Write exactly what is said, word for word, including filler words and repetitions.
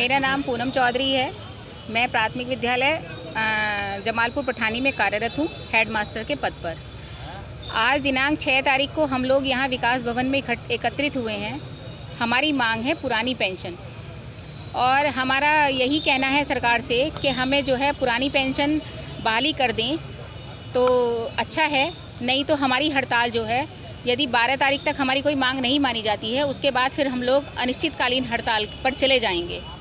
मेरा नाम पूनम चौधरी है। मैं प्राथमिक विद्यालय जमालपुर पठानी में कार्यरत हूँ, हेड मास्टर के पद पर। आज दिनांक छः तारीख को हम लोग यहाँ विकास भवन में एकत्रित हुए हैं। हमारी मांग है पुरानी पेंशन, और हमारा यही कहना है सरकार से कि हमें जो है पुरानी पेंशन बहाली कर दें तो अच्छा है, नहीं तो हमारी हड़ताल जो है, यदि बारह तारीख तक हमारी कोई मांग नहीं मानी जाती है, उसके बाद फिर हम लोग अनिश्चितकालीन हड़ताल पर चले जाएंगे।